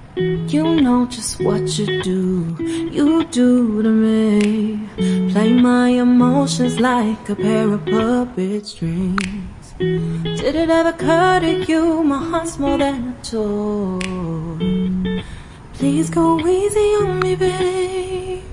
You know just what you do to me. Play my emotions like a pair of puppet strings. Did it ever occur to you my heart's more than a toy? Please go easy on me, babe.